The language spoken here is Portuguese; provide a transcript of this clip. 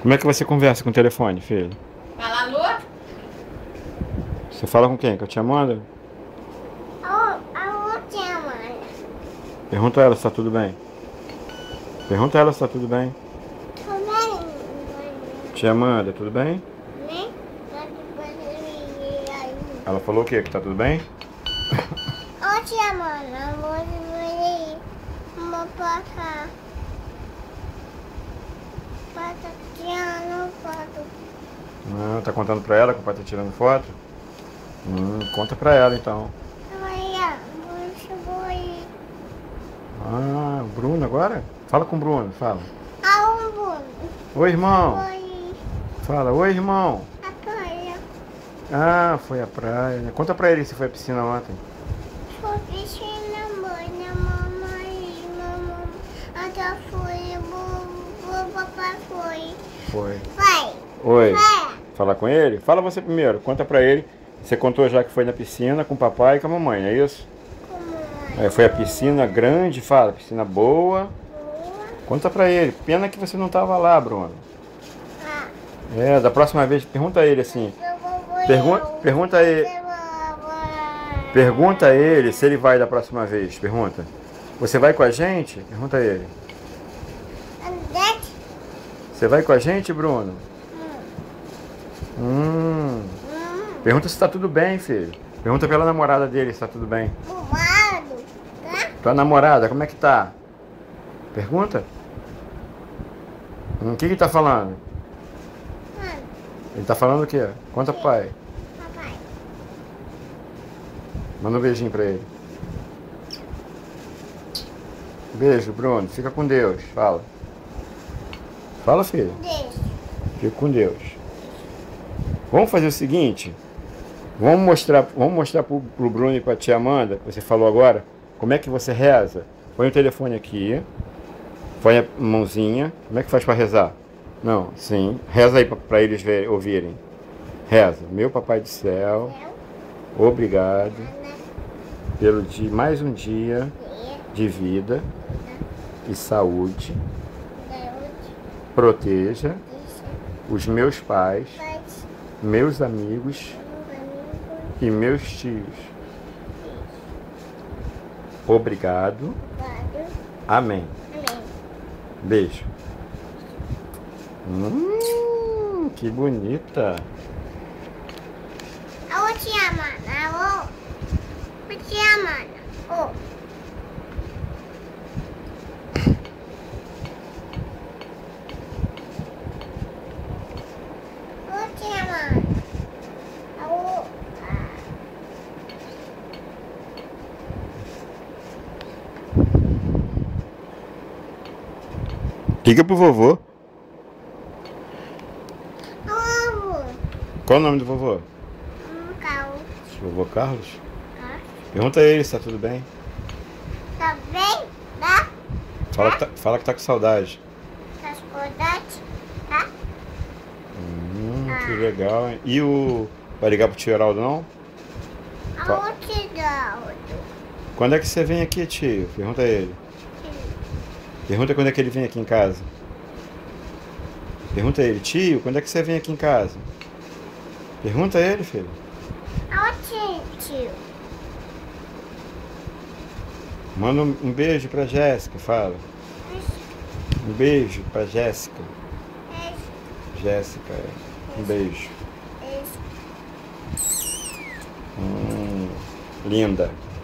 Como é que você conversa com o telefone, filho? Fala, alô? Você fala com quem? Com a tia Amanda? A tia Amanda. Pergunta a ela se tá tudo bem. Pergunta a ela se tá tudo bem. Tudo bem? Tia Amanda, tudo bem? Né? Ela falou o quê? Que tá tudo bem? Ô tia Amanda, vou ir pra cá. Pai tá tirando foto. Ah, tá contando pra ela que o pai tá tirando foto? Conta pra ela então. Amanhã, vou ir. Ah, o Bruno agora? Fala com o Bruno, fala. Aonde? Oi, irmão. Vou ir Fala, oi, irmão. à praia. Ah, foi à praia, né? Conta pra ele se foi à piscina ontem. Vou piscina, mãe, mamãe. Até foi, o papai foi. Foi. Vai. Oi. Vai. Falar com ele? Fala você primeiro, conta pra ele. Você contou já que foi na piscina com o papai e com a mamãe, não é isso? Como Foi a piscina grande, fala, piscina boa. boa. Conta pra ele. Pena que você não tava lá, Bruno. Ah, Da próxima vez, pergunta a ele assim. Pergunta a ele. Pergunta a ele se ele vai da próxima vez. Pergunta. Você vai com a gente? Pergunta a ele. Você vai com a gente, Bruno? Pergunta se tá tudo bem, filho. Pergunta pela namorada dele se tá tudo bem. Fumado, tá? Tua namorada, como é que tá? Pergunta. O que ele tá falando? Ele tá falando o quê? Conta pro pai. Papai. Manda um beijinho pra ele. Beijo, Bruno. Fica com Deus. Fala. Fala, filho. Deixa. Fica com Deus. Vamos fazer o seguinte. Vamos mostrar pro Bruno e pra tia Amanda, que você falou agora, como é que você reza. Põe o telefone aqui. Põe a mãozinha. Como é que faz pra rezar? Não, sim. Reza aí pra eles ouvirem. Reza. Meu Papai do Céu, obrigado pelo dia, mais um dia de vida e saúde. Proteja os meus pais, meus amigos e meus tios. Obrigado. Amém. Beijo. Que bonita. Ô tia Amanda, ô tia Amanda, ô tia Amanda, Liga pro vovô. ô Qual o nome do vovô? Carlos, Vovô Carlos? Pergunta a ele se tá tudo bem. tá bem? Tá? Fala que tá com saudade. Tá saudade? Tá? Que legal, hein? E vai ligar pro tio Heraldo, não? Aonde dá? Quando é que você vem aqui, tio? Pergunta a ele. Pergunta quando é que ele vem aqui em casa. Pergunta a ele, tio, quando é que você vem aqui em casa? Pergunta a ele, filho. Aonde, tio? Manda um beijo pra Jéssica, fala. Um beijo pra Jéssica. Jéssica, um beijo. Linda.